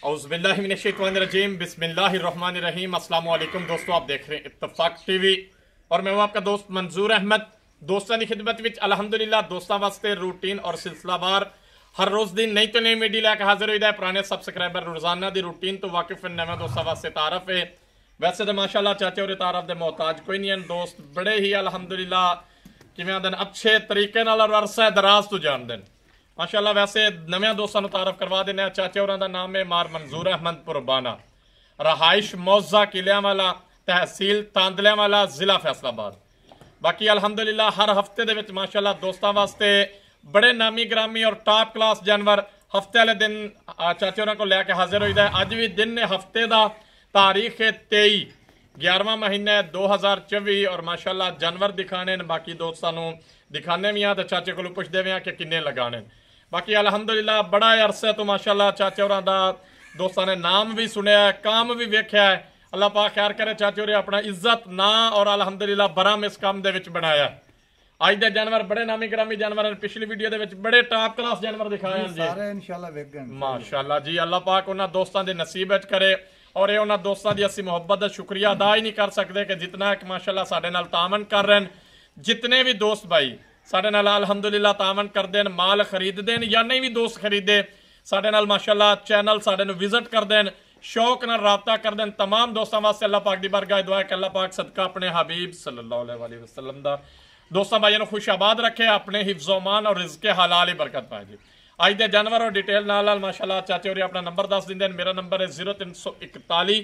औज़ुबिल्लाहिमिनश्शैतानिर्रजीम बिस्मिल्लाहिर्रहमानिर्रहीम। अस्सलाम वालेकुम दोस्तों, आप देख रहे हैं इत्तफाक टीवी और मैं हूं आपका दोस्त मंजूर अहमद। दोस्तों की खिदमत विच अल्हम्दुलिल्लाह दोस्तों वास्ते रूटीन और सिलसिलावार हर रोज़ दिन नई तो नई वीडियो लैके हाजिर होईदा है। पुराने सबसक्राइबर रोजाना की रूटीन तो वाकिफ नवे दोस्तों वास्ते तारफ है। वैसे तो माशाल्लाह चाचे और तारफ के मोहताज कोई नहीं है। दोस्त बड़े ही अल्हम्दुलिल्लाह किवें आंदे अच्छे तरीके नाल और अरसा दराज तो जानते हैं माशाल्लाह। वैसे नवे दोस्तों तारफ करवा देने। चाचे और का नाम है मार मंजूर अहमद पुरबाना, रहाइश मौजा किलियां वाला, तहसील तांदलियां वाला, जिला फैसलाबाद। बाकी अल्हम्दुलिल्लाह हर हफ्ते दे विच माशाल्लाह दोस्तों वास्ते बड़े नामी ग्रामी और टॉप क्लास जानवर हफ्ते वाले दिन चाचे होरां को लैके हाजिर होईदा है। अज भी दिन ने हफ्ते का तारीख है 23 11वां महीना 2024 और माशाल्लाह जानवर दिखाने बाकी दोस्तों दिखाने भी हाँ तो चाचे को पुछते भी हाँ कि किन्ने लगाने। बाकी अल्हम्दुलिल्लाह बड़ा अरसे तो माशाल्लाह चाचे होरां दा दोस्तों ने नाम भी सुनिया है, काम भी वेख्या है। अल्लाह पाक खैर करे चाचे होरें अपना इज्जत ना और अल्हम्दुलिल्लाह बरम इस काम दे विच बनाया। अज दे जानवर बड़े नामी ग्रामी जानवर हैं। पिछली वीडियो दे विच बड़े टॉप क्लास जानवर दिखाए हैं जी, सारे इंशाल्लाह वेखण माशाल्लाह जी। अल्लाह पाक उन्हां दोस्तों दे नसीब विच करे और ये उन्हां दोस्तों दी असीं मुहब्बत दा शुक्रिया अदा ही नहीं कर सकते कि जितना कि माशाल्लाह साडे नाल तामन कर रहे हैं। जितने भी दोस्त भाई साडे नाल अल्हम्दुलिल्लाह तामन करदे हैं, माल खरीदते हैं या नहीं भी दोस्त खरीदे साडे नाल माशाल्लाह चैनल साडे नूं विजिट करदे हैं, शौक नाल राबता करदे हैं। तमाम दोस्तों वास्ते अल्लाह पाक दी बारगाह दुआ है कि अल्लाह पाक सदका अपने हबीब सल्लल्लाहु अलैहि वसल्लम दा दोस्तों भाइयों को खुशाबाद रखे, अपने हिफ्ज़-ओ-मान और रिज़्क़ हालाल ही बरकत पाए जी। अज दे जानवर और डिटेल नाल माशाल्लाह चाचे होरें अपना नंबर दस दिंदे हैं। मेरा नंबर है 0341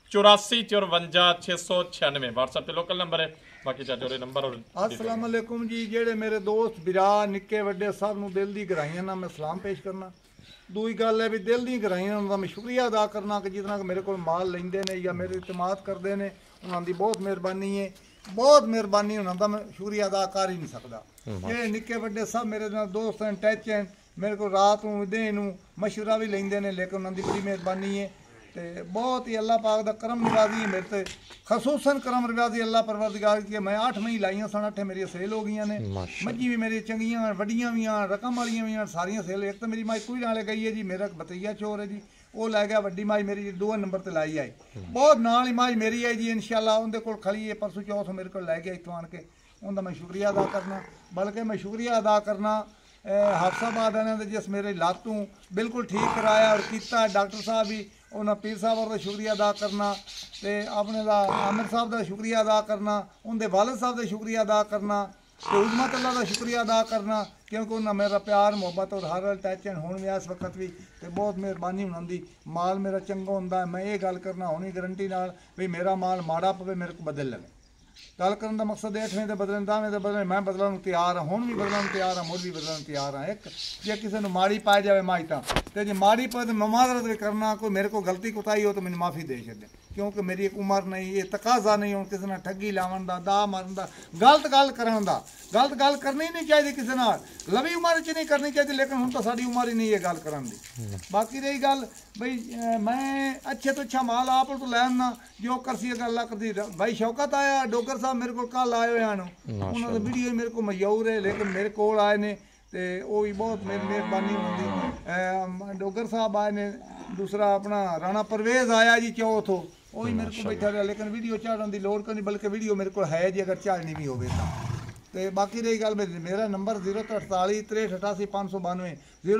84 54 696 व्हाट्सएप पे लोकल नंबर है। बाकी चाचे होरें नंबर और अस्सलाम वालेकुम जी। जेड़े मेरे दोस्त बिरा निक्के वड्डे सब नूं दिल दी गराइयां नाल मैं सलाम पेश करना। दूई गल है भी दिल दी गराइयां दा मैं शुक्रिया अदा करना कि जितना कि मेरे को माल लेंदे ने या मेरे इतमाद करदे ने, उन्हां दी बहुत मेहरबानी है, बहुत मेहरबानी। उन्हां दा मैं शुक्रिया अदा कर ही नहीं सकदा। जेड़े निक्के वड्डे सब मेरे नाल दोस्त हैं, टच हैं, मेरे को रात नूं दिन नूं मशवरा भी लेंदे ने, लेकिन उन्हां दी बड़ी मेहरबानी है ते बहुत ही अल्लाह पाक दा करम नवाजी है मेरे ते, खसूसन करम नवाजी अल्लाह परवरदिगार की। मैं 8 मई लाइयां सन, 8 मेरी सेल हो गई ने। मज्जी भी मेरी चंगियां वड्डियां भी हैं, रकम वालियां भी हैं, सारियां सेल। एक तो मेरी माई कोई नाले गई है जी, मेरा भतीजा चोर है जी, वो लै गया। वड्डी माई मेरी जी 2 नंबर ते लाई आई, बहुत नाल ही माई मेरी है जी इंशाल्लाह। उनके कोल खड़ी है, परसों चौथ मेरे को लै गया इत्थों आन के। उनका मैं शुक्रिया अदा करना, बल्कि मैं शुक्रिया अदा करना हाफसाबाद ने जिस मेरे लातों बिल्कुल ठीक कराया और किया। डॉक्टर साहब भी उन्हें पीर साहब का शुक्रिया अदा करना, तो अपने दा आमिर साहब का शुक्रिया अदा करना, उनके वालिद साहब का शुक्रिया अदा करना, तो उजमत अल्लाह का शुक्रिया अदा करना, क्योंकि उन्हें मेरा प्यार मुहब्बत और हर टच एंड होने में इस वक्त भी तो बहुत मेहरबानी उन्होंने। माल मेरा चंगा होंदा, मैं ये गल करना होनी गारंटी नाल भी मेरा माल माड़ा पवे मेरे को बदल लवे। गल करने का मकसद 8वें के बदलने 10वें के बदलने मैं बदलने तैयार हाँ, हुण भी बदलने तैयार हाँ, मुड़ भी बदलने तैयार हाँ। एक जे किसी ने माड़ी पाई जाए माई तो जे माड़ी पाए तो ममादरत भी करना, कोई मेरे को गलती कुताई हो तो मैंने माफ़ी दे छे, क्योंकि मेरी एक उम्र नहीं, ये तकाजा नहीं हो किसी ने ठगी लावन का, दा मारन का, गलत गल करन दा। गलत गल करनी नहीं चाहिए किसी नाल, लवी उम्र च नहीं करनी चाहिए, लेकिन हुण तो साडी उम्र ही नहीं है गल करन दी। बाकी रही गल बई मैं अच्छे तो अच्छा माल आप तो लैन ना जो करसी गल करती। भाई शौकत आया डोगर साहब मेरे को कल आए हुए हैं, उन्होंने वीडियो मेरे को मजूर है, लेकिन मेरे को आए ने तो वो भी बहुत मेरी मेहरबानी होंगी। डोगर साहब आए ने, दूसरा अपना राणा परवेज आया जी चौथ, वो भी मेरे को बैठा रहा, लेकिन वीडियो चाड़न की लोड़ कोई नहीं, बल्कि वीडियो मेरे को है जी अगर चाड़नी भी होवे तो। बाकी रही गल मेरा नंबर 0348 63 88 592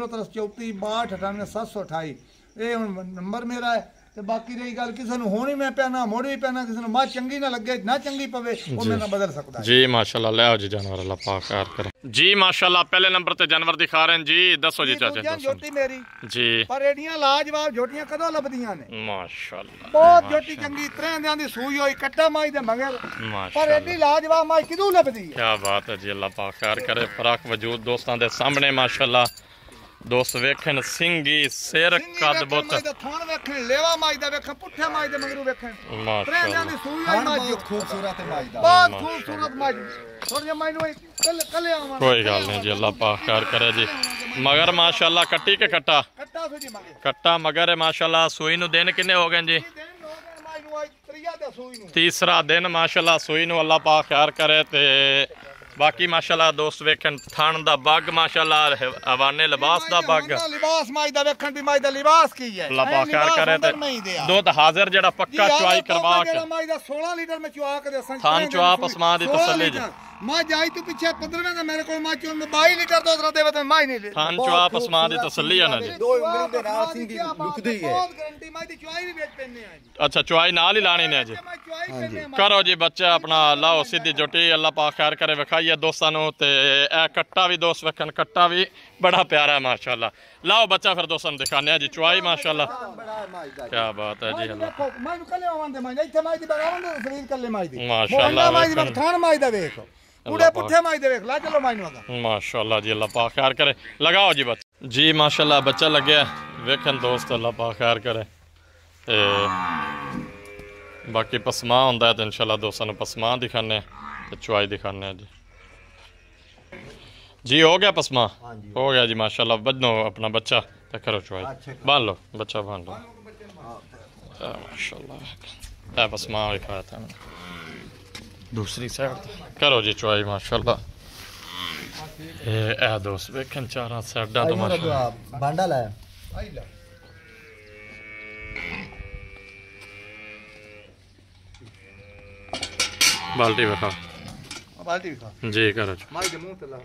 0334 62 98 728 ये नंबर मेरा है। तो बाकी रही गल किसी ने होनी मैं पैना मुड़ भी पैना, किसी ने मां चंगी ना लगे ना चंगी पवे वो मैं बदल सकता है जी। माशाल्लाह ले आओ जी जानवर अल्लाह पाक खैर करे जी। माशाल्लाह पहले नंबर ते जानवर दिखा रहे हैं जी, दसो जी चाचा जोटी मेरी जी, पर एडियां लाजवाब जोटियां कदों लभदियां ने माशाल्लाह। बहुत जोटी चंगी त्रेंदियां दी सूई होई कट्टा माई दे मगर, पर एडी लाजवाब माई किदों लभदी है। क्या बात है जी, अल्लाह पाक खैर करे। फराक वजूद दोस्तों दे सामने माशाल्लाह दोस्त वेखन सिंगी सिर कद बुत थान वेखन लेवा माई दा वेखन पुठे माई दे मगरू वेखन त्रेंदियां दी सूई होई माई बहुत खूबसूरत माई दा, बहुत खूबसूरत माई। थोड़ी जे माई नु कल आवा कोई गल नहीं जी, अल्लाह पाक खैर करे जी। मगर माशाल्लाह कट्टी के कट्टा कट्टा सो जी मगर कट्टा मगर है माशाल्लाह। सूई नु दिन किन्ने हो गए जी? तीसरा दिन माशाल्लाह सूई नु अल्लाह पाक खैर करे ते बाकी माशाल्लाह दोस्त वेखन थान दा बग माशाल्लाह हवाने लिबास दा बग लिबास माई दा वेखन भी माई दा लिबास की है अल्लाह पाक खैर करे ते दूध हाजिर जेड़ा पक्का चुआई करवा के माई दा 16 लीटर में चुआ के दे थान चुआ पसमा दी तसल्ली जी मां जाई तू पीछे 15 में मेरे को मां चुन 22 लीटर दूध देवे तो माई नहीं ले थान चुआ पसमा दी तसल्ली है ना जी दो उंगली दे नाल सिंह दी लुकदी है बहुत गारंटी माई दी चुआई भी बेच पेने है जी अच्छा चुआई नाल ही लानी ने जी करो जी बच्चा अपना लाओ सीधी जोटी अल्लाह पाक खैर करे विखाइए दोस्तां नु ते ए कट्टा भी दोस्त वेखन कट्टा भी बड़ा प्यारा है माशाल्लाह लाओ बच्चा फिर दोस्तों दिखाने जी चुआई माशाल्लाह क्या बात है जी अल्लाह माई कले आवन दे माई इथे माई दी बगावन दे शरीर कले माई दी माशाल्लाह माई दी थान माई दा देखो पूरे पुठे माई दे देख ला चलो माई नु माशाल्लाह जी अल्लाह पाक खैर करे लगाओ जी बच्चा जी माशाल्लाह बच्चा लग गया वेखन दोस्त अल्लाह पाक खैर करे ते बाकी पसमा होंदा है तो इंशाल्लाह दोस्तों ने पसमा दिखाने ते चुआई दिखाने जी जी हो गया पसमा हो गया जी माशाल्लाह बदनो अपना बच्चा ते करो चुआई बांध लो बच्चा बांध लो माशाल्लाह पसमा दिखाया था दूसरी साइड करो जी चुआई माशाल्लाह ए दोस्त वेखन चारा साइडा तो माशाल्लाह बांडा लाया बाल्टी रखा बाल्टी खा जी करो माई दे मुंह ते ला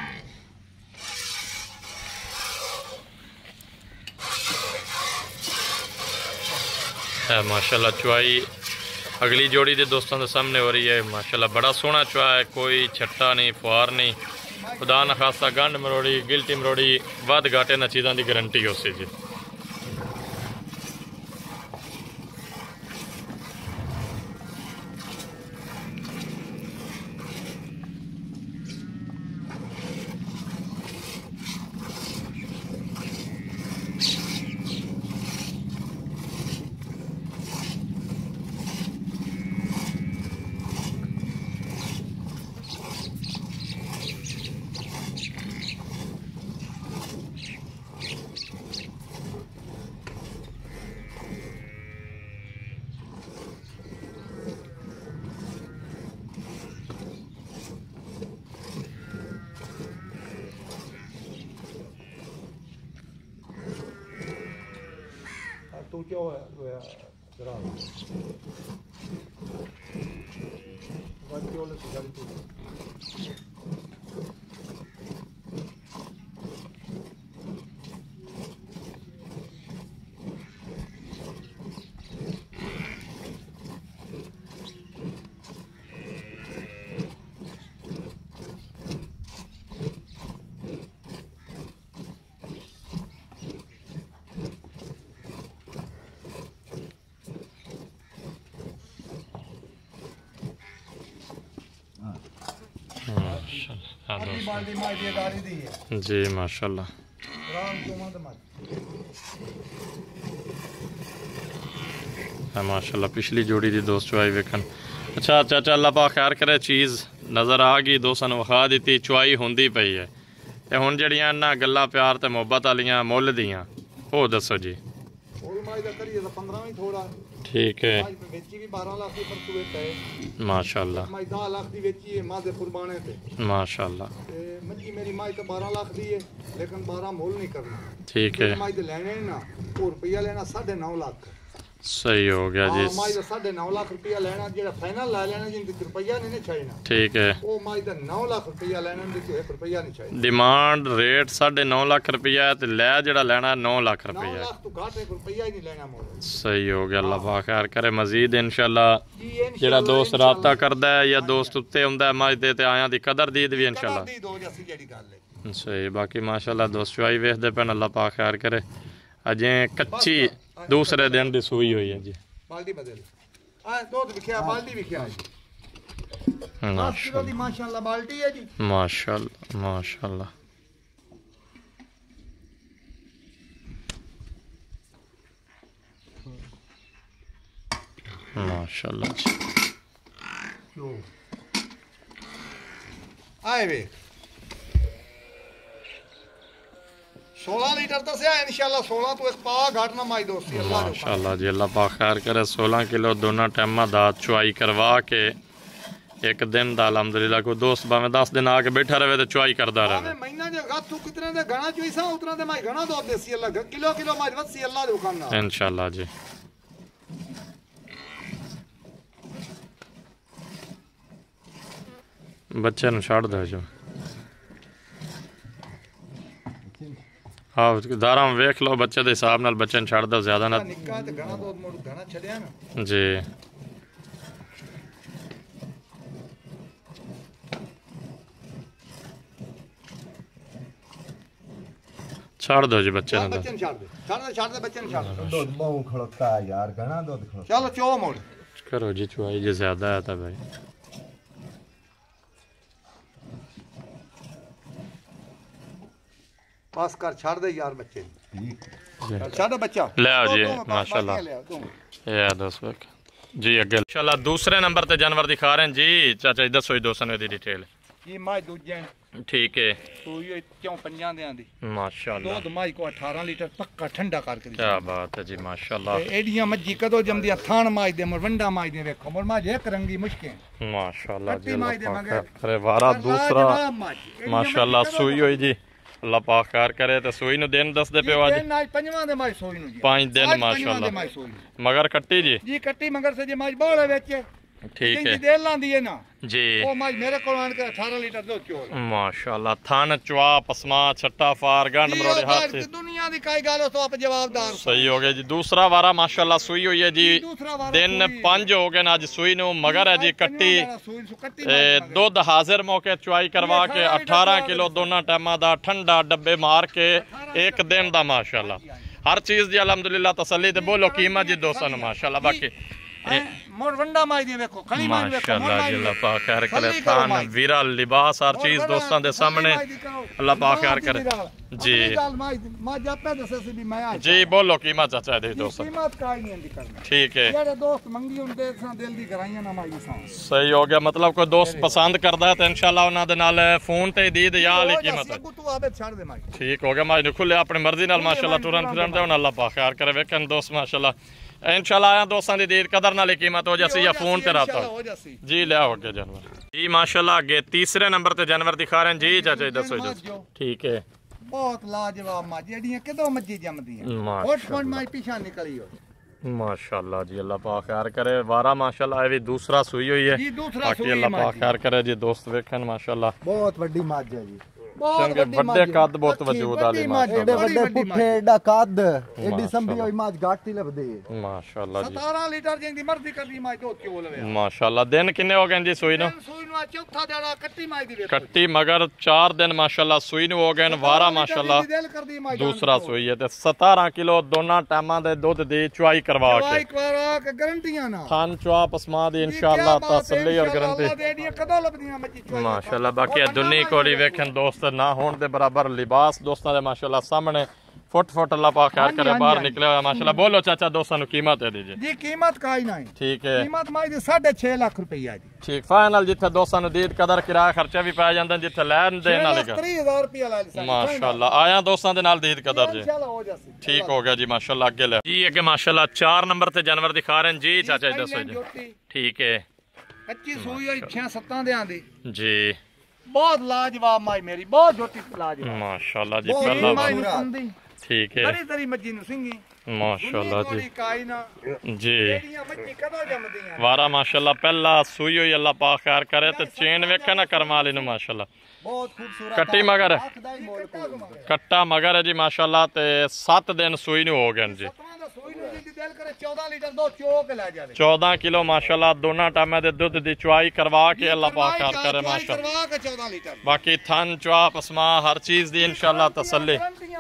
है माशाल्लाह चुआई अगली जोड़ी के दोस्तों के सामने हो रही है माशाल्लाह बड़ा सोहना चुआ है कोई छट्टा नहीं फुआर नहीं खुदा न खासा गंढ मरोड़ी गिल्टी मरोड़ी वध घाटे न चीज़ों की गारंटी हो सी जी तू क्या होया जरा बच्चे वाले गाड़ी तू जी माशाल्लाह माशाल्लाह पिछली जोड़ी की दोस्त चुआई वेखन अच्छा चाचा अल्लाह पाक खैर करे चीज़ नज़र आ गई दोस्तों ने विखा दी चुआई होंदी पई है ते हुण जड़ियां ना गल्लां प्यार ते मुहब्बत वालियां मुੱਲ दियां वो दसो जी ठीक है माशाल्लाह माशाल्लाह मेरी माई तो 12 लाख दी है लेकिन 12 मोल नहीं करना ठीक है माई लेने ना और रुपया लेना 9.5 लाख सही हो गया जी माई तो 9.5 लाख रुपया लेना जेड़ा फाइनल ला लेना जिन रुपया नहीं चाहिए ठीक है वो माई तो 9 लाख रुपया लेना जिन 1 रुपया नहीं चाहिए डिमांड रेट 9.5 लाख रुपया ते ले जेड़ा लेना 9 लाख रुपया 9 लाख तो घाट 1 रुपया ही नहीं लेना मोल सही हो गया अल्लाह पाक खैर करे मजीद इंशाल्लाह जेड़ा दोस्त राबता करदा है या दोस्त उत्ते हुंदा है मज दे ते आयां दी कदर दीद भी इंशाल्लाह सही बाकी माशाल्लाह दोस्त चुआई वेखदे पैन अल्लाह पाक खैर करे अजे कच्ची दूसरे दिन दी सूई हुई है जी बाल्टी बदल आ दूध विखया बाल्टी विखया माशाल्लाह बाल्टी है जी माशाल्लाह माशाल्लाह माशाल्लाह जी आए वे 16 लीटर तो से इंशाल्लाह 16 तो एक पा घाटना माई दोस्ती अल्लाह माशाल्लाह जी अल्लाह पाक खैर करे 16 किलो दोनों टाइम दात चुआई करवा के एक दिन दा अल्हम्दुलिल्लाह कोई दोस्त भावें 10 दिन आके बैठा रहे तो चुआई करदा रहे महीना जे गातू कितने दे घना चुईसा उतना दे मैं घना दो देसी अल्लाह किलो किलो मैं वसी अल्लाह दे हुकम नाल इंशाल्लाह जी। बच्चे नु छड़ दो जो हाँ दारा वेख लो बच्चे के हिसाब नाल बच्चे नु छड़ दो ज्यादा ना निक्का ते घना दो मोड़ घना छड़या ना जी। छड़ दो जी बच्चे ने बच्चे छड़ दे छड़ दे बच्चे छड़ दे दूध बहु खड़ोता है यार घना दूध खड़ोता चलो चो मोड़ करो जी चुआई जी ज्यादा है था भाई बस कर छड़ दे यार बच्चे ठीक छड़ बच्चा ले आओ जी माशाल्लाह ये दोस्त जी अगे इंशाल्लाह दूसरे नंबर ते जानवर दिखा रहे हैं जी चाचा जी दसो दोस्तों ने दी डिटेल ये माई दूजे ठीक है तो ये क्यों पंजां दे आंदी माशाल्लाह दूध माई को 18 लीटर पक्का ठंडा करके दी क्या बात है जी माशाल्लाह एडियां मज्जी कदों जमदी थान माई दे वंडा माई दे वेखो मोर मां एक रंगी मुश्किल माशाल्लाह जी कट्टी माई दे मगर अरे वारा दूसरा माशाल्लाह सुई हुई जी अल्लाह पाक खैर करे तो सुई नु दिन दस दे पे आज दिन आज पंजवां दे माई सोई नु जी 5 दिन माशाल्लाह मगर कट्टी जी कट्टी मगर से जी माई बोले बेचे ठीक है दे लांदी है ना जी ओ माई मेरे को आन के 18 लीटर दो चोर माशाल्लाह थान चवा पसमा छट्टा फार गंड मरोड़े हाथ से दुनिया दी काई गाल तो आप जवाबदार सही हो गया जी। दूसरा वारा माशाल्लाह सुई हुई है जी दिन 5 हो गए आज सुई नु मगर है जी कट्टी दूध हाजिर मौके चुआई करवा के 18 किलो दोनों टाइमा दा ठंडा डब्बे मार के एक दिन दा माशाल्लाह हर चीज दी अल्हम्दुलिल्लाह तसल्ली ते बोलो कीमत जी दोस्तों माशाल्लाह बाकी मोर वंडा माई दे वेखो खली माई वेखो माशाल्लाह जी अल्लाह पाक खैर करे थान वीरा लिबास हर चीज दोस्तों दे सामने अल्लाह पाक खैर करे जी मां जापे दसे से भी मैं आ जी बोलो कीमत चाचा दे दोस्तों कीमत काई नहीं दी करना ठीक है जेड़े दोस्त मंगी उन दे सा दिल दी कराइयां ना माई सा सही हो गया मतलब कोई दोस्त पसंद करदा है तो इंशाल्लाह उना दे नाल फोन ते दी दे या वाली कीमत तू आबे छड़ दे माई ठीक हो गया माई खुले अपनी मर्जी नाल माशाल्लाह टुरन फिरन दे अल्लाह पाक खैर करे वेखन दोस्त माशाल्लाह इंशाल्लाह आया दोस्तों दी दीद कदर नाल कीमत हो जासी या फोन ते राता जी ले आओ के जानवर जी माशाल्लाह आगे तीसरे नंबर ते जानवर दिखा रहे हैं जी चाचा दसो जी ठीक है बहुत लाजवाब मां जेड़ियां किदो मज्जी जमदियां होट फोन माई पीछा निकली हो माशाल्लाह जी अल्लाह पाक खैर करे वारा माशाल्लाह ये भी दूसरा सुई हुई है जी दूसरा सुई अल्लाह पाक खैर करे जी दोस्त वेखन माशाल्लाह बहुत बड़ी मज है जी चंगे बड़े कद बहुत वजूद वाली एडे बड़े पुठे एडा कद एडी संभी होई मज घाटी लबदी माशाल्लाह जी 17 लीटर जिंदी मर्जी करदी माई दो क्यों लवे माशाल्लाह दिन कितने हो गए जी सुई नु चौथा देड़ा कट्टी माई दी कट्टी मगर 4 दिन माशाल्लाह सुई नु हो गए वारा माशाल्लाह दूसरा सुई है ते 17 किलो दोनों टाइमां दे दूध दी चुआई करवा के गारंटियां ना थान चुआ पसमा दी इंशाल्लाह तसल्ली और गारंटी कदों लबदियां मच्छी माशाल्लाह बाकी दुनी कोड़ी वेखन दोस्त ना होने दे बराबर लिबास दोस्तों दे माशाल्लाह सामने फुट फुट अल्लाह पाक खैर करे बाहर निकले हुआ माशाल्लाह बोलो चाचा दोस्तों नु कीमत दे दीजिए जी कीमत काई नहीं ठीक है कीमत माई दी 6.5 लाख रुपया जी ठीक फाइनल जिथे दोस्तों नु दीद कदर किराया खर्चा भी पाया जांदा जिथे लैन देन वाले का 30,000 रुपया ला ली माशाल्लाह आया दोस्तों दे नाल दीद कदर जी इंशाल्लाह हो जासी ठीक हो गया जी माशाल्लाह अगे ले जी अगे माशाल्लाह 4 नंबर ते जानवर दिखा रहे हैं जी चाचा जी दसो जी ठीक है कच्ची सुई होई 6-7 दे आंदी जी बहुत लाजवाब माई मेरी बहुत जोटी लाजवाब माशाल्लाह जी पहला ठीक है बड़ी तरी मज्जी नु सिंगी माशाल्लाह जी काई ना जी एडियां मच्छी कदों जमदियां वारा माशाल्लाह पहला सुई हुई अल्लाह पाक खैर करे ते चेन वेखे ना करमाली नु माशाल्लाह बहुत खूबसूरत कट्टी मगर कट्टा मगर है जी माशाल्लाह ते 7 दिन सुई नु हो गए जी 14 लीटर दो चोक ले जावे 14 किलो माशाल्लाह दोनों टाइम दे दूध दी चुआई करवा के अल्लाह पाक खैर करे माशाल्लाह करवा के 14 लीटर बाकी थन चुआ पसमा हर चीज दी इंशाल्लाह तसल्ली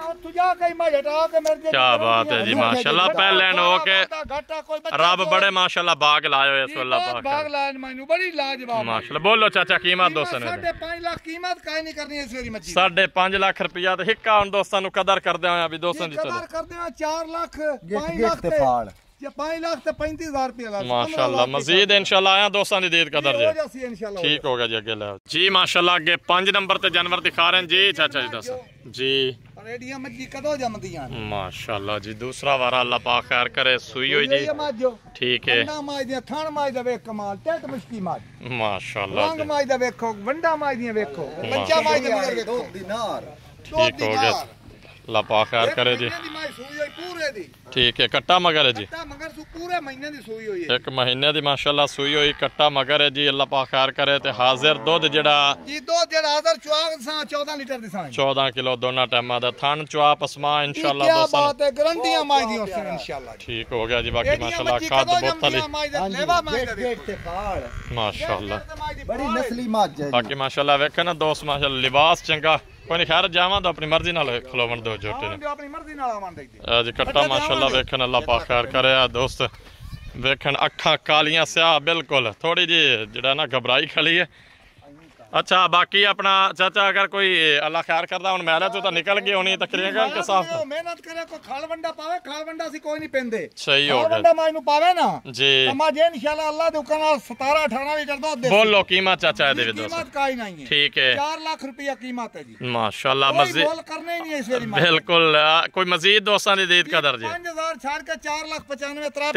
क्या बात है जी माशाल्लाह पहले नो के रब बड़े माशाल्लाह बाग लायो इस अल्लाह पाक बाग लान मैनू बड़ी लाजवाब माशाल्लाह बोलो चाचा कीमत दोस्तों ने 5.5 लाख कीमत काई नहीं करनी इस वेरी मच्छी 5.5 लाख रुपया ते हिक्का उन दोस्तों नु कदर करदे आ अभी दोस्तों दी कदर करदे आ 4 लाख 5 लाख ते फाड़ या 5 लाख ते 35,000 रुपया ला माशाल्लाह मजीद इंशाल्लाह आया दोस्तों दी दीद कदर हो जे जासी इंशाल्लाह ठीक हो गया जी अगे ले जी माशाल्लाह अगे 5 नंबर ते जानवर दिखा रहे हैं जी चाचा जी दस जी और एडिया मच्छी कदों जमदियां माशाल्लाह जी। दूसरा वारा अल्लाह पाक खैर करे। सुई हुई जी, ठीक है। माज दी थान माज दा वेख कमाल टेट मुश्की माज माशाल्लाह रंग माज दा वेखो वंडा माज दी वेखो बच्चा माज दा मगर वेखो दिनार ठीक हो गया। अल्लाह पाक खैर करे जी, पूरे दी ठीक है। कट्टा मगर है जी, मगर पूरे महीने दी सूई हुई है, 1 महीने दी माशाल्लाह सूई हुई कट्टा मगर है जी। अल्लाह पाक खैर करे। ते हाजिर दुध जड़ा जी दुध जड़ा हाजिर चुआग सा 14 लीटर दी सा 14 किलो दोनों टाइमां दा थन चुआ पसमा इंशाल्लाह क्या दोस्तों बात है गारंटियां माज दी उससे इंशाल्लाह ठीक हो गया जी। बाकी माशाल्लाह खाद बोतल लेवा माज दा गेट ते फाड़ माशाल्लाह बड़ी नस्ली माज है बाकी माशाल्लाह वेखे ना दोस्त माशाल्लाह लिबास चंगा कोई नहीं खैर जावा तो अपनी मर्जी नाल खलोवन दो जोटे ने अपनी मर्जी नाल आवन दे आज कट्टा माशाल्लाह वेखन अल्लाह पाक खैर करे। दोस्त वेखन अखा कालियां स्याह बिल्कुल थोड़ी जी जड़ा ना घबराई खली है। अच्छा बाकी अपना चाचा अगर कोई अल्लाह खैर करदा हुन मैले तो निकल गई होनी तकरीबन के साथ मेहनत करे को खाल वंडा पावे खाल वंडा सी कोई नहीं पेंदे सही हो गया वंडा माई नु पावे ना जी अमा जे इंशाल्लाह अल्लाह दे हुक्म नाल 17 18 लीटर दूध दे बोलो कीमत चाचा दे दोस्त कीमत काई नहीं है ठीक है 4 लाख रुपया कीमत है जी माशाल्लाह कोई मजीद बोल करने ही नहीं है इस वेरी बिल्कुल कोई मजीद दोस्तां दी दीद कदर जी 5000 छाड़ के 4 लाख 95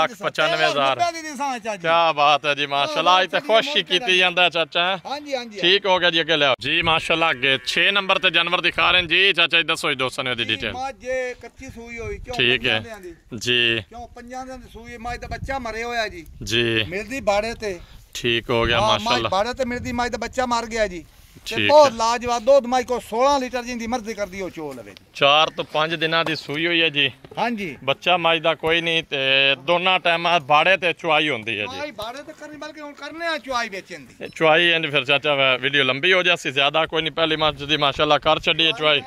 3,95,000 क्या बात है जी माशाल्लाह आज ते खुश ही कीती जांदा चाचा हां जी हां जी ठीक हो गया जी। अगे जी माशाल्लाह अगे 6 नंबर ते जानवर दिखा रहे हैं जी चाचा जी दसो दोस्तों ने दी डिटेल मां जे कच्ची सूई होई क्यों ठीक है जी क्यों पंजां दे सूई मां दा बच्चा मरे होया जी जी मिलदी बाड़े ते ठीक हो गया माशाल्लाह बाड़े ते मिलदी मां दा बच्चा मर गया जी ठीक बहुत लाजवाब दूध माई को 16 लीटर जिंदी मर्जी कर दियो चो लवे 4 तो 5 दिना दी सूई हुई है जी हां जी बच्चा माई दा कोई नहीं ते दोनों टाइम बाड़े ते चुआई होंदी है जी माई बाड़े ते करनी बल्कि हुन करने आ चुआई बेचन दी चुआई एंड फिर चाचा वीडियो लंबी हो जासी ज्यादा कोई नहीं पहली मां दी माशाल्लाह कर छड़ी है चुआई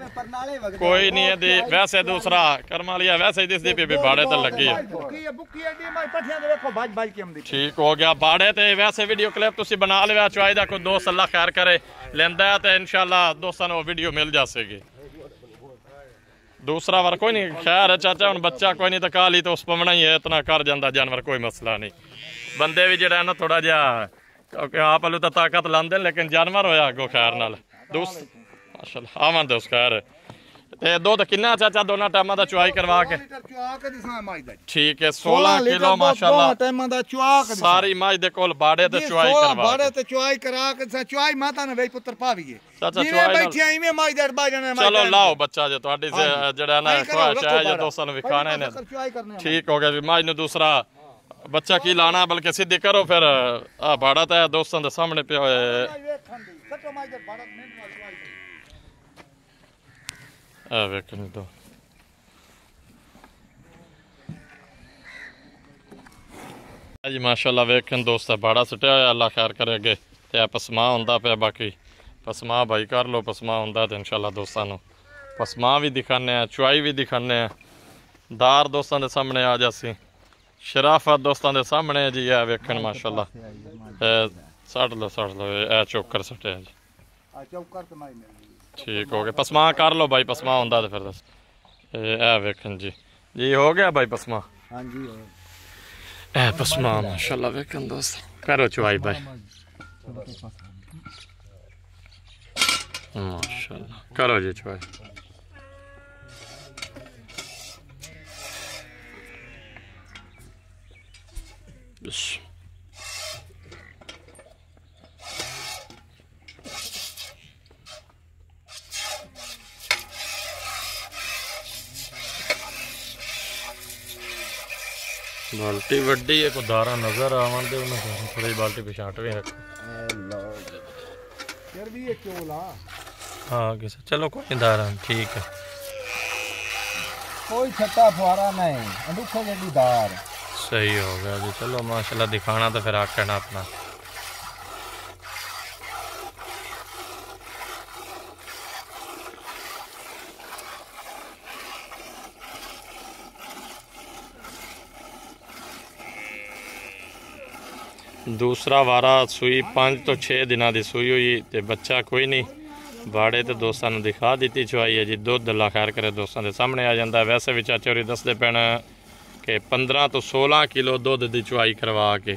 कोई नहीं है दी वैसे दूसरा कर्मा लिया वैसे ही दिसदी पे बाड़े ते लगी है बुकी एडी माई पठियां दे देखो बाज बाज के हमदी ठीक हो गया बाड़े ते वैसे वीडियो क्लिप तुसी बना लिया चुआई दा कोई दोस्त अल्लाह खैर करे लेंदा है तो इंशाल्लाह दोस्तों को वीडियो मिल जाएगी। दूसरा बार कोई नहीं खैर है चाचा हुन बच्चा कोई नहीं तो काली तो उस पवना ही है इतना कर जाता जानवर कोई मसला नहीं बंदे भी जरा ना थोड़ा जहा आप अलू तो ताकत लाते लेकिन जानवर होया अगो खैर नाल दोस्त माशाल्लाह आवन दो खैर ते दूध किन्ना चाचा दोनों टाइम दा चुआई करवा के ठीक है 16 किलो माशाल्लाह टाइम दा चुआ के सारी माई दे कोल बाड़े ते चुआई करवा बाड़े ते चुआई करा के चुआई माता ने वे पुत्र पावीए चाचा चुआई बैठी आई में माई दड़ बाजने चलो लाओ बच्चा जे ਤੁਹਾਡੀ ਜਿਹੜਾ ਨਾ ख्वाहिश है या दोस्तों ਨੂੰ ਵਿਖਾਣੇ ਨੇ ठीक हो गया माई ने दूसरा बच्चा की लाना बल्कि सीधी करो फिर आ बाड़ा ता दोस्तों दे सामने पे आ वेखन दो जी माशाल्लाह वेखन दोस्त बाड़ा सटिया होया अल्लाह खैर करे अगे ते पसमा हुंदा पे बाकी पसमा भाई कर लो पसमा हुंदा ते इंशाल्लाह दोस्तों नू पसमा भी दिखाने चुआई भी दिखाने दार दोस्तों के सामने आ जासी शराफत दोस्तों के सामने जी है वेखन माशाल्लाह सट लो ए चौकर सटिया जी ठीक हो गया पसमा कर लो भाई पसमा हुंदा ते फिर दस ए वेखन जी जी हो गया भाई पसमा हां जी ए पसमा माशाल्लाह वेखन दोस्त करो चुआई भाई माशाल्लाह करो जी चुआई बाल्टी वड्डी है को दारा नजर आवन दे उन्हें थोड़ी बाल्टी पिछाट भी रख फिर भी ये चोला हाँ किसे चलो कोई दारा ठीक है कोई छट्टा फुआरा नहीं अनूठा जड़ी दार सही हो गया जी चलो माशाल्लाह दिखाना तो फिर आखना अपना दूसरा वारा सूई 5 तो 6 दिना दी सूई हुई ते बच्चा कोई नहीं बाड़े तो दोस्तों ने दिखा दी चुआई है जी दुध अल्लाह खैर करे दोस्तों के सामने आ जाता वैसे भी चाचा होरी दसदे पैन कि 15 तो 16 किलो दुध की चुआई करवा के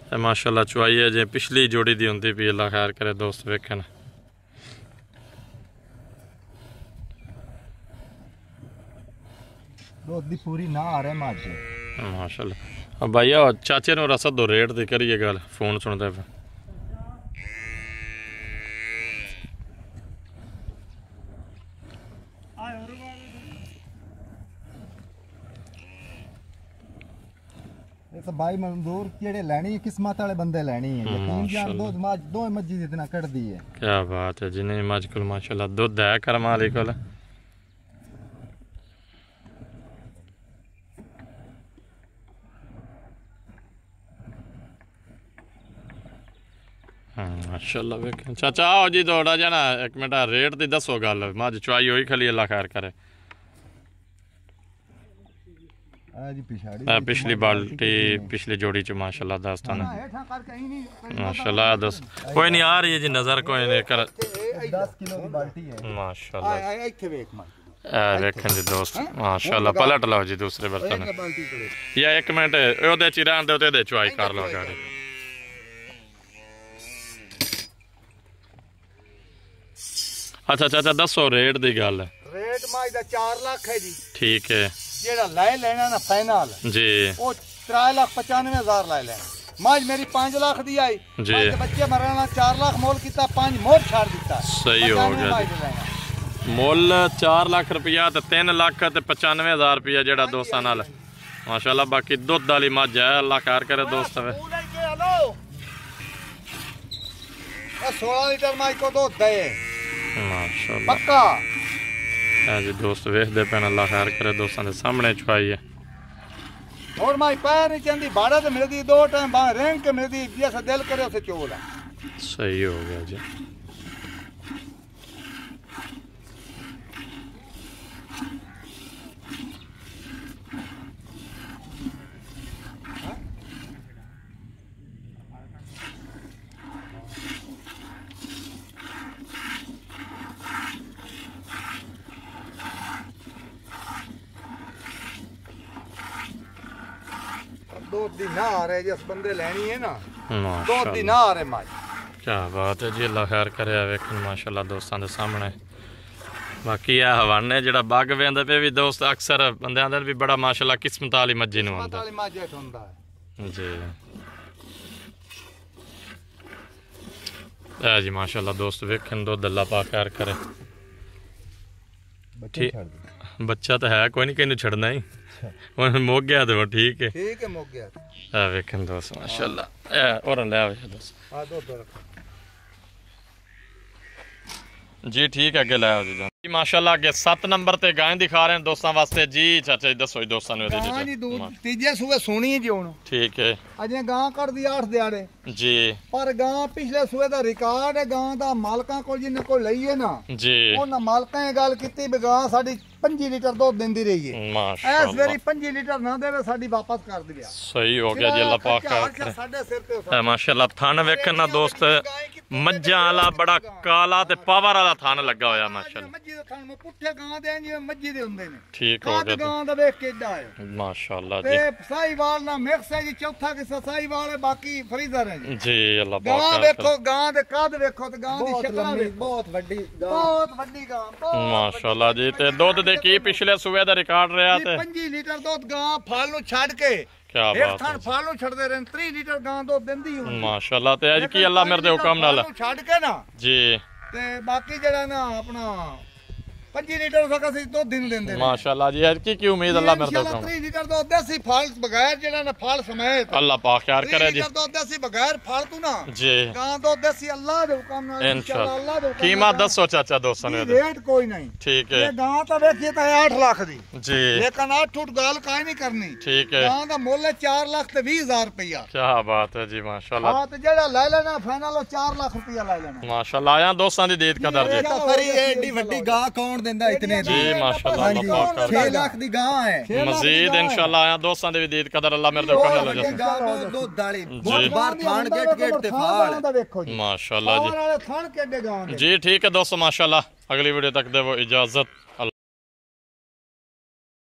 माशाल्लाह चुआई है जे पिछली जोड़ी दी होंदी भी, अल्लाह खैर करे दोस्त वेखन। दूध दी पूरी ना आ रहा मज माशाल्लाह। अब भैया चाचे नु रसद दो रेट दी करिए गल, फोन सुनदे पे। भाई मंजूर जेड़े लैनी किस्मत वाले बंदे लैनी है, यकीन जान दूध मज दो मज्जी दी इतना कट दी है। क्या बात है, जिन्हें मज को माशाल्लाह दूध है करम वाली कोल। माशाल्लाह वेख चाचा आओ जी थोड़ा जा ना एक मिनट रेट दी दसो गल, मज चुआई होई खली, अल्लाह खैर करे। पिछली बाल्टी पिछली जोड़ी च माशाल्लाह दास्तान माशाल्लाह दस कोई नहीं आ रही है जी नजर, कोई नहीं कर 10 किलो की बाल्टी है माशाल्लाह। वेखन जी दोस्त माशाल्लाह, पलट लो जी दूसरे बर्तन या एक मिनट ओदे च रहन दो ते चुआई कर लो गाड़ी। अच्छा चाचा दसो रेट दी गल। रेट माज दा 4 लाख है जी। ठीक है जेड़ा ले लेना ना फाइनल जी वो 3,95,000 ले लेना। माज मेरी 5 लाख दी आई जी, बच्चे मराना 4 लाख मोल किता, 5 मोल छाड़ दिता। सही हो गया मोल 4 लाख रुपया ते 3 लाख ते 95,000 रुपया जेड़ा दोस्तां नाल माशाल्लाह। बाकी दुध वाली मज है, अल्लाह खैर करे दोस्त। 16 लीटर माज को दूध दे माशाल्लाह पक्का है जी दोस्त वेखदे पैन, अल्लाह खैर करे दोस्तां दे सामने चुआई है। और माई पैर नहीं चंदी भाड़ा तो मिलदी, 2 टाइम रेंग के मिलदी, जैसा दिल करे उसे चोल है। सही हो गया जी। दूध दी ना आ रहे जिस बंदे लेनी है ना, दूध दी ना माशाल्लाह आ रहे माज। क्या बात है जी, अल्लाह खैर करे वेखन माशाल्लाह दोस्तां दे सामने। बाकी आ हवाने जेड़ा बाग वेंदे पे भी दोस्त अक्सर बंदे आंदे भी बड़ा माशाल्लाह किस्मत वाली मज्जी नु आंदा जी। है जी माशाल्लाह दोस्त वेखन दूध अल्लाह पाक खैर करे। ठीक बच्चा तो है कोई नहीं, कहीं छड़ना ही मुक गया तो ठीक है मुक गया। वेखन दोस्त माशाल्लाह और ले आवे दोस्त जी। ठीक है अगे ले आओ जी माशाल्लाह। अगे 7 नंबर ते गाय दिखा रहे हैं दोस्तों वास्ते जी। चाचा जी दसो दोस्तों ने तीजे सूबे सोनी जी हुन ठीक है अजे गां कर दी 8 दिहाड़े जी, पर गां पिछले सूबे दा रिकॉर्ड है गां दा मालकां कोल जिन्ने कोल लई है ना जी, उन्हां मालकां ने गल कीती भी गां साडी 5 लीटर दूध देंदी रही है। माशाल्लाह इस वेरी 5 लीटर ना देवे साडी वापस कर दिया। सही हो गया जी, अल्लाह पाक करे साडे सिर ते माशाल्लाह। थान वेखन ना दोस्त मज्जां वाला बड़ा काला ते पावर वाला थान लगा होया माशाल्लाह। मज्जी दे थान में पुट्ठे गां दे जिवें मज्जी दे हुंदे ने। ठीक हो गया गां दा देख के एडा है माशाल्लाह ते जी साहीवाल ना मिक्स है जी। चौथा किस्सा साहीवाल है, बाकी फरीदर है जी। जी अल्लाह गां पाक देखो गां दे कद देखो ते गां दी शक्ल देखो, बहुत वड्डी बहुत वड्डी गां माशाल्लाह जी। ते दूध दे की पिछले सूबे दा रिकॉर्ड रहा ते 5 लीटर दूध गां फाल नु छड़ के क्या एक बात थान है फाल नु छड़दे रहन 3 लीटर गां दूध देंदी हुंदी माशाल्लाह। ते अज की अल्लाह मेरे दे हुक्म नाल छड़ के ना जी ते बाकी जेड़ा ना अपना 5 लीटर सका सी दूध दिन देंदे माशाल्लाह जी। अज की उम्मीद अल्लाह मेरे दे हुक्म 3 लीटर दूध देसी फाल बगैर जेड़ा ना फाल समेत अल्लाह पाक यार करे जी दूध देसी बगैर फालतू ना जी गां दूध देसी अल्लाह दे हुक्म नाल इंशाल्लाह अल्लाह दे हुक्म कीमत दसो चाचा दोस्तों ने रेट कोई नहीं। ठीक है ये गां तो देखिए तो 8 लाख दी जी, लेकिन 8 फुट गाल काई नहीं करनी। ठीक है गां दा मुੱਲ 4 लाख ते 20,000 रुपया। क्या बात है जी माशाल्लाह। हां ते जेड़ा ले लेना फाइनल 4 लाख रुपया ले लेना माशाल्लाह आया दोस्तां दी दीद कदर जी तो फरी एडी वड्डी गां कौन देंदा इतने दी? जी माशाल्लाह अल्लाह पाक करे 6 लाख दी गां है। मजीद इंशाल्लाह आया दोस्तां दी दीद कदर अल्लाह मेरे दे हुक्म नाल वड्डी गां दूध वाली जी। बहुत बार थान गेट गेट ते फाल देखो जी माशाल्लाह जी वाले थान केडे गां दे जी। ठीक है दोस्तों माशाल्लाह, अगली वीडियो तक देवो इजाजत।